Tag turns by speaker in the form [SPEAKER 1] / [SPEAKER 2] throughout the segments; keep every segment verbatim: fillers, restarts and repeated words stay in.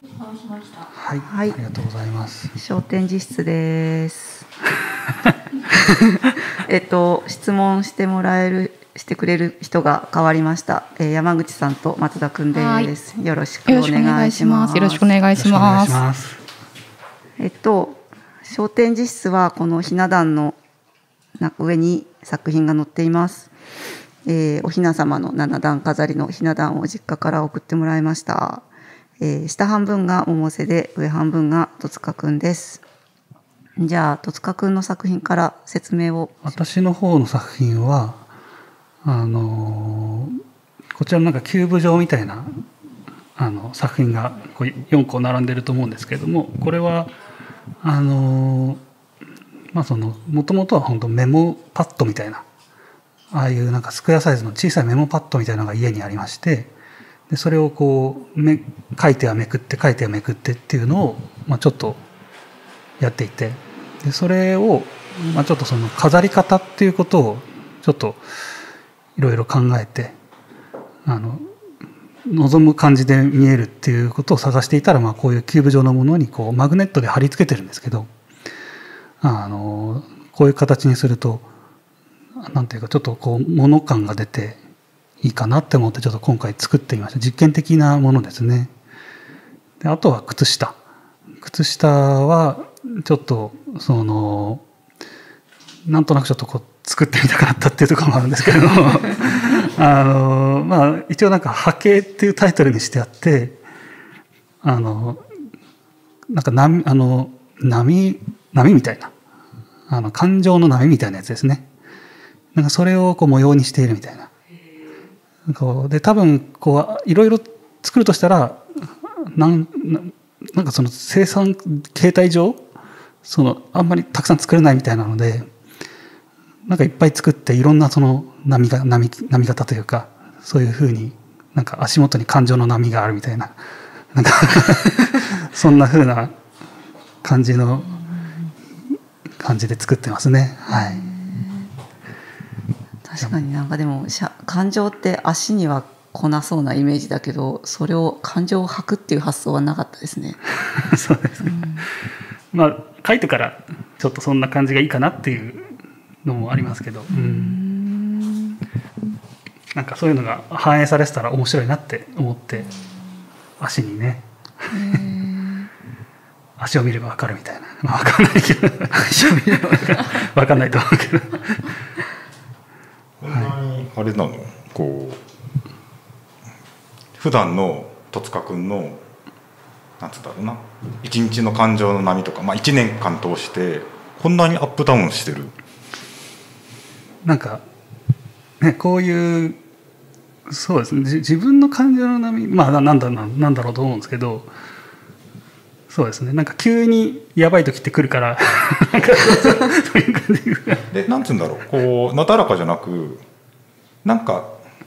[SPEAKER 1] はい、はい、ありがとうございます。
[SPEAKER 2] 商展示室です。えっと質問してもらえるしてくれる人が変わりました。えー、山口さんと松田くんです。よろしくお願いします。
[SPEAKER 3] よろしくお願いします。
[SPEAKER 2] えっと商展示室はこのひな壇の上に作品が載っています。えー、おひな様の七段飾りのひな壇を実家から送ってもらいました。えー、下半分が百瀬で上半分が戸塚くんです。じゃあ戸塚くんの作品から説明を。
[SPEAKER 1] 私の方の作品はあのー、こちらのなんかキューブ状みたいなあの作品がこうよんこ並んでると思うんですけれども、これはあのー、まあそのもともとは本当メモパッドみたいな、ああいうなんかスクエアサイズの小さいメモパッドみたいなのが家にありまして、でそれをこうめ書いてはめくって書いてはめくってっていうのを、まあ、ちょっとやっていて、でそれを、まあ、ちょっとその飾り方っていうことをちょっといろいろ考えて、あの望む感じで見えるっていうことを探していたら、まあ、こういうキューブ状のものにこうマグネットで貼り付けてるんですけど、あのこういう形にするとなんていうかちょっとこう物感が出ていいかなって思ってちょっと今回作ってみました。実験的なものですね。であとは靴下靴下はちょっとそのなんとなくちょっとこう作ってみたくなったっていうところもあるんですけれどもあのまあ一応なんか波形っていうタイトルにしてあって、あのなんか波あの波波みたいなあの感情の波みたいなやつですね。なんかそれをこう模様にしているみたいな。こうで多分こういろいろ作るとしたらなんなんかその生産形態上そのあんまりたくさん作れないみたいなので、なんかいっぱい作っていろんなその波が波波型というかそういうふうになんか足元に感情の波があるみたいな、なんかそんなふうな感じの感じで作ってますね。はい。
[SPEAKER 2] 確かになんかでも感情って足には来なそうなイメージだけど、それを感情を吐くっていう発想はなかったですね。
[SPEAKER 1] そうですね、うん、まあ書いてからちょっとそんな感じがいいかなっていうのもありますけど、うん、なんかそういうのが反映されてたら面白いなって思って足にね足を見れば分かるみたいな、まあ、分かんないけど足を見れば分かんないと思うけど
[SPEAKER 4] こんなにあれなの、こう普段の戸塚くんのなんつったろうな一日の感情の波とか、まあ、いちねんかん通してこんなにアップダウンしてる。
[SPEAKER 1] なんか、ね、こういうそうですね、自分の感情の波、まあなんだなんだろうと思うんですけど、そうですね、なんか急にやばい時って来るからなんかそういう感じ
[SPEAKER 4] でなんつうんだろう、こうなだらかじゃなくなんか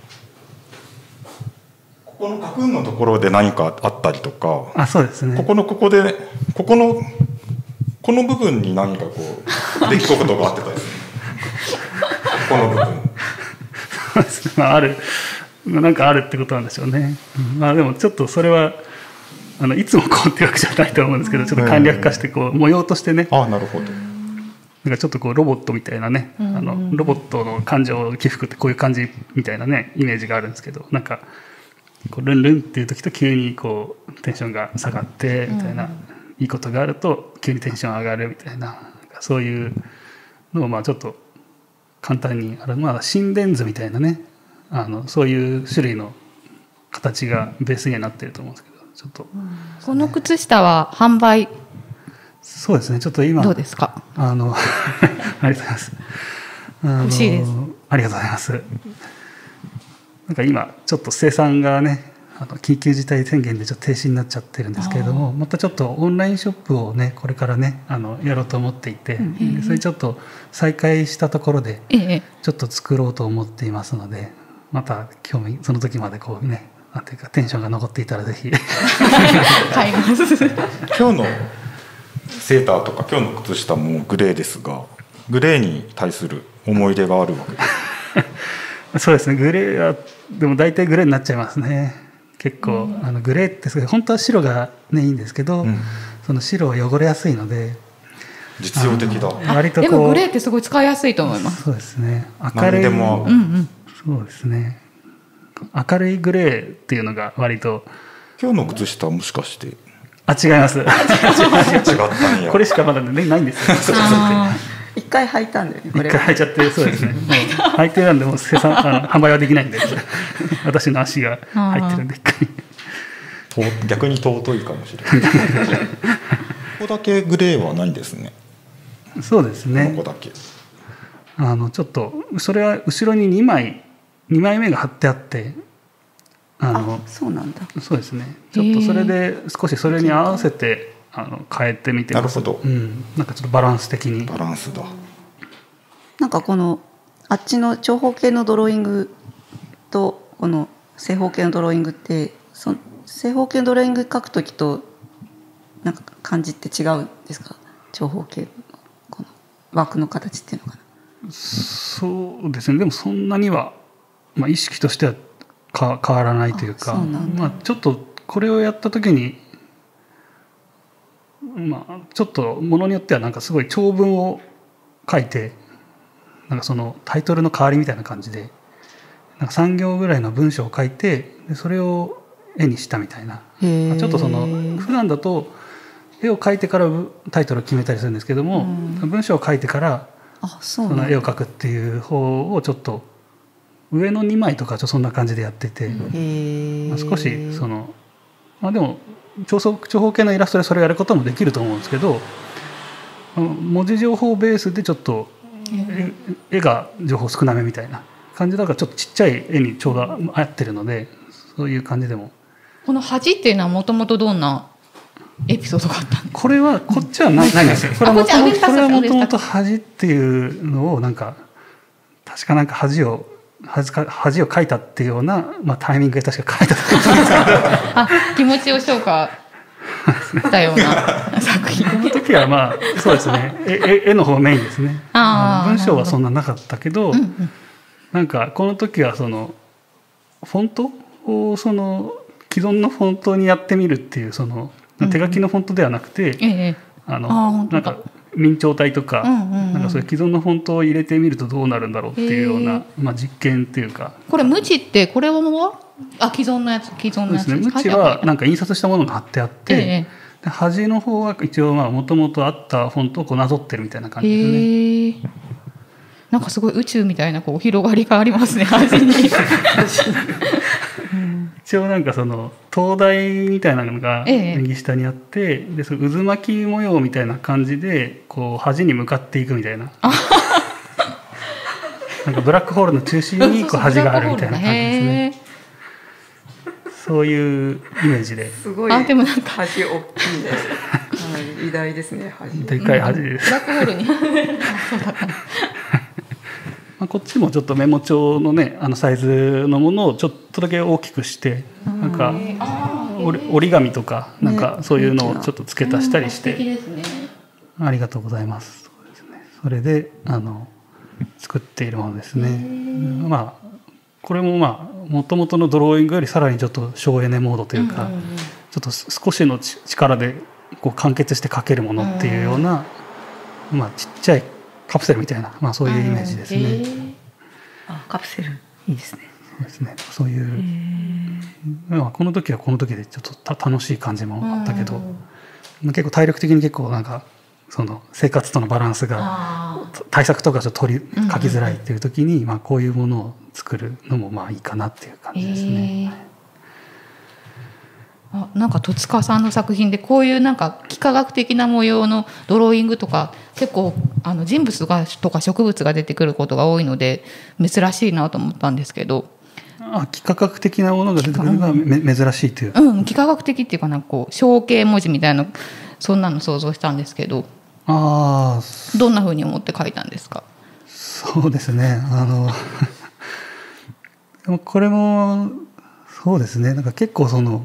[SPEAKER 4] ここのカクンのところで何かあったりとか、
[SPEAKER 1] あ、そうですね、
[SPEAKER 4] ここのここでここのこの部分に何かこう出来事があってたりするこの部分
[SPEAKER 1] そうですね、まあ、あるなんかあるってことなんでしょうね、うん、まあでもちょっとそれはあのいつもこうってわけじゃないと思うんですけど、ちょっと簡略化してこう模様としてね、
[SPEAKER 4] あ、なるほど、
[SPEAKER 1] なんかちょっとこうロボットみたいなね、あのロボットの感情起伏ってこういう感じみたいなねイメージがあるんですけど、なんかこうルンルンっていう時と急にこうテンションが下がってみたいな、いいことがあると急にテンション上がるみたいな、そういうのをまあちょっと簡単にある、まあ心電図みたいなね、あのそういう種類の形がベースにはなっていると思うんですけど、ちょっと、ね、
[SPEAKER 3] この靴下は販売、
[SPEAKER 1] そうですね、ちょっと今
[SPEAKER 3] どうですか。
[SPEAKER 1] あのありがとうございます。
[SPEAKER 3] 欲しいです。
[SPEAKER 1] ありがとうございます。なんか今ちょっと生産がね、あの緊急事態宣言でちょっと停止になっちゃってるんですけれども、またちょっとオンラインショップをねこれからねあのやろうと思っていて、うん、でそれちょっと再開したところでちょっと作ろうと思っていますので、また興味その時までこうねなんていうかテンションが残っていたらぜひ
[SPEAKER 3] 買います。
[SPEAKER 4] 今日のセーターとか今日の靴下もグレーですが、グレーに対する思い出があるわけです。
[SPEAKER 1] そうですね、グレーはでも大体グレーになっちゃいますね。 結構、うん、あのグレーってすごい本当は白が、ね、いいんですけど、うん、その白は汚れやすいので
[SPEAKER 4] 実用的だ。
[SPEAKER 1] 割とこう
[SPEAKER 3] でもグレーってすごい使いやすいと思います。
[SPEAKER 1] そうですね、明るい、
[SPEAKER 3] うんうん、
[SPEAKER 1] そうですね、明るいグレーっていうのが割と。
[SPEAKER 4] 今日の靴下はもしかして
[SPEAKER 1] あ、違います違
[SPEAKER 4] ったんや。
[SPEAKER 1] これしかまだ、ね、ないんですよ
[SPEAKER 2] 一回履いたんだよね。
[SPEAKER 1] 一回履いちゃって、そうですね。履いてるんでもう生産あの販売はできないんで私の足が入ってるんで一回
[SPEAKER 4] 逆に尊いかもしれないここだけグレーはないんですね。
[SPEAKER 1] そうですね、
[SPEAKER 4] ここだけ
[SPEAKER 1] あのちょっとそれは後ろににまいにまいめが貼ってあって、あの
[SPEAKER 2] あ、そうなんだ。
[SPEAKER 1] そうですね、ちょっとそれで少しそれに合わせてあの変えてみてます。
[SPEAKER 4] なるほど、
[SPEAKER 1] うん、なんかちょっとバランス的に
[SPEAKER 4] バランスだ。
[SPEAKER 2] なんかこのあっちの長方形のドローイングとこの正方形のドローイングって、その正方形のドローイング描くときとなんか感じって違うんですか？長方形のこの枠の形っていうのかな。
[SPEAKER 1] そうですね、でもそんなには、まあ、意識としてはか変わらないというか、まあ、ちょっとこれをやった時に、まあ、ちょっとものによってはなんかすごい長文を書いて、なんかそのタイトルの代わりみたいな感じでなんかさん行ぐらいの文章を書いて、でそれを絵にしたみたいな、まあ、ちょっとその普段だと絵を描いてからタイトルを決めたりするんですけども、文章を書いてからその絵を描くっていう方をちょっと上のにまいとかちょっとそんな感じでやってて、まあ、少しその、まあ、でも長方形のイラストでそれをやることもできると思うんですけど、文字情報ベースでちょっと絵が情報少なめみたいな感じだから、ちょっとちっちゃい絵にちょうど合ってるので、そういう感じでも。
[SPEAKER 3] この恥っていうのはもともとどんなエピソードがあったんですか？
[SPEAKER 1] これはこっちはないんですよ。これはもともと恥っていうのをなんか確かなんか恥を恥か恥を書いたっていうような、まあ、タイミングで確か書いたと思うんですけど
[SPEAKER 3] あ、気持ちを消化したような作品。
[SPEAKER 1] この時はまあそうですね、絵, 絵の方メインですね。あ文章はそんななかったけど、うんうん、なんかこの時はそのフォントをその既存のフォントにやってみるっていう、その手書きのフォントではなくて、うんうん、あのなんか明朝体とか、うんうんうん、なんかそういう既存のフォントを入れてみるとどうなるんだろうっていうような、まあ、実験っていうか。
[SPEAKER 3] これ無知ってこれはあ既存のやつ既存のやつ
[SPEAKER 1] ですね。無知はなんか印刷したものが貼ってあって、えー、で端の方は一応もともとあったフォントをこうなぞってるみたいな感じですね。えー、
[SPEAKER 3] なんかすごい宇宙みたいなこう広がりがありますね端に
[SPEAKER 1] 一応なんかその灯台みたいなのが右下にあって、ええ、でその渦巻き模様みたいな感じでこう端に向かっていくみたいななんかブラックホールの中心にこう端があるみたいな感じですね。そういうイメージで。
[SPEAKER 2] すごい。あ、でもなんか端大きいです偉大ですね、端。
[SPEAKER 1] でかい端です。
[SPEAKER 3] ブラックホールにそうだった
[SPEAKER 1] まあ、こっちもちょっとメモ帳のね、あのサイズのものをちょっとだけ大きくして、なんか折り紙とかなんかそういうのをちょっと付け足したりして、ありがとうございます。そうですね。それであの作っているものですね。まあこれもまあ元々のドローイングよりさらにちょっと省エネモードというか、ちょっと少しの力でこう完結して描けるものっていうような、まあちっちゃいカプセルみたいな、まあ、そういうイメージですね。
[SPEAKER 2] あ、カプセルいいですね。
[SPEAKER 1] そうですね。そういう、まあ、この時はこの時でちょっとた楽しい感じもあったけど、結構体力的に結構なんかその生活とのバランスが対策とかちょっと取り書きづらいっていう時に、まあ、こういうものを作るのもまあいいかなっていう感じですね。
[SPEAKER 3] あ、なんか戸塚さんの作品でこういうなんか幾何学的な模様のドローイングとか結構あの人物がとか植物が出てくることが多いので珍しいなと思ったんですけど。
[SPEAKER 1] あ、幾何学的なものが出てくるのがめ珍しいという。
[SPEAKER 3] うん、幾何学的っていうかなんかこう象形文字みたいなそんなの想像したんですけど。
[SPEAKER 1] ああ。
[SPEAKER 3] どんな風に思って書いたんですか？
[SPEAKER 1] そうですね。あのでもこれもそうですね。なんか結構その。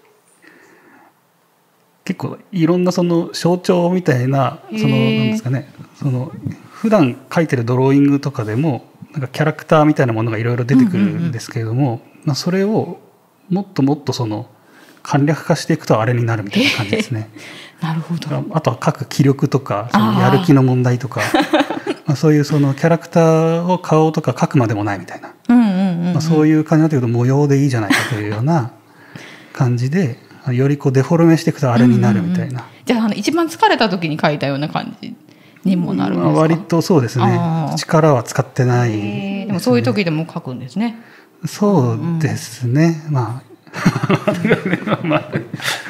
[SPEAKER 1] 結構いろんなその象徴みたいなそのなんですかね、その普段描いてるドローイングとかでもなんかキャラクターみたいなものがいろいろ出てくるんですけれども、まあそれをもっともっとその簡略化していくとあれになるみたいな感じですね。
[SPEAKER 3] なるほど。
[SPEAKER 1] あとは書く気力とかそのやる気の問題とかまあそういうそのキャラクターを顔とか書くまでもないみたいな、
[SPEAKER 3] うんうんうんうん、
[SPEAKER 1] まあ、そういう感じになってくると模様でいいじゃないかというような感じでよりこうデフォルメしていくとあれになるみたいな、うんうんうん、
[SPEAKER 3] じゃあ、あの一番疲れた時に書いたような感じにもなるんですか？
[SPEAKER 1] まあ、割とそうですね。力は使ってないですね。
[SPEAKER 3] でもそういう時でも書くんですね。
[SPEAKER 1] そうですね、うん、まあまあ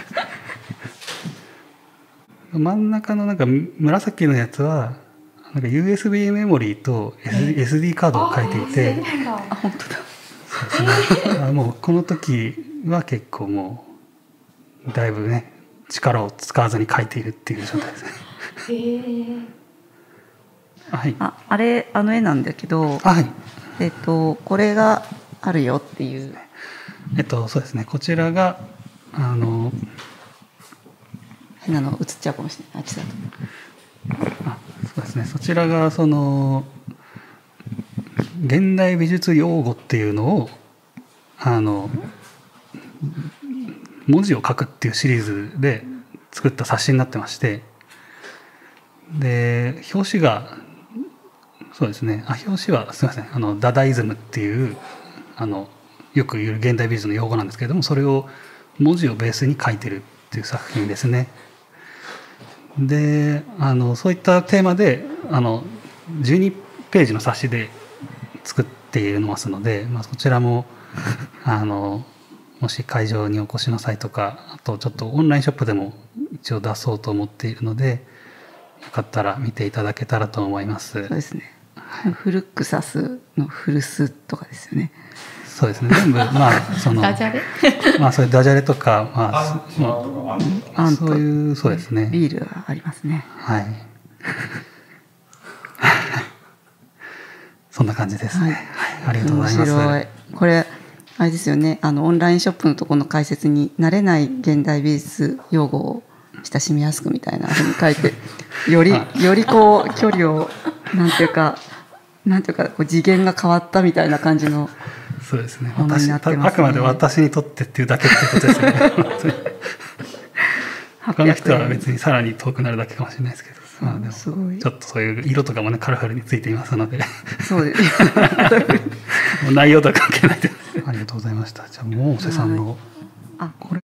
[SPEAKER 1] 真ん中のなんか紫のやつはなんか ユーエスビー メモリーと エスディー カードを書いていて、
[SPEAKER 2] あ、本当だ。
[SPEAKER 1] そうですね。もうこの時は結構もうだいぶね力を使わずに書いているっていう状態ですね。へー。はい。
[SPEAKER 2] あ、あれあの絵なんだけど、
[SPEAKER 1] はい。
[SPEAKER 2] えっとこれがあるよっていう。
[SPEAKER 1] えっとそうですね。こちらがあの。
[SPEAKER 2] 変なの映っちゃうかもしれない。あっちだと。
[SPEAKER 1] あ、そうですね。そちらがその現代美術用語っていうのをあの文字を書くっていうシリーズで作った冊子になってまして、で表紙がそうですね。あ、表紙はすみません。あのダダイズムっていうあのよく言う現代美術の用語なんですけれども、それを文字をベースに書いてるっていう作品ですね。であのそういったテーマであのじゅうにページの冊子で作っていますので、まあ、そちらもあのもし会場にお越しの際とか、あとちょっとオンラインショップでも一応出そうと思っているので、よかったら見ていただけたらと思います。
[SPEAKER 2] そうですね。フルクサスのフルスとかですよね。
[SPEAKER 1] そうですね。全部まあその
[SPEAKER 3] ダジャレ
[SPEAKER 1] まあそういうダジャレとか、まあ、まあ、そういうそうですね。
[SPEAKER 2] ビールがありますね。
[SPEAKER 1] はい。そんな感じですね。はい、はい、ありがとうございます。面白い。
[SPEAKER 2] これあれですよね。あのオンラインショップのところの解説に慣れない現代美術用語を親しみやすくみたいなふうに書いて、よりよりこう距離をなんていうかなんていうかこう次元が変わったみたいな感じの。
[SPEAKER 1] そうですね。私、ね、あくまで私にとってっていうだけってことですね。他の人は別にさらに遠くなるだけかもしれないですけど、まあ、でもちょっとそういう色とかもねカラフルについていますので、
[SPEAKER 2] そうです。
[SPEAKER 1] もう内容とは関係ないです。ありがとうございました。じゃあ百瀬さんの、
[SPEAKER 2] あ、これ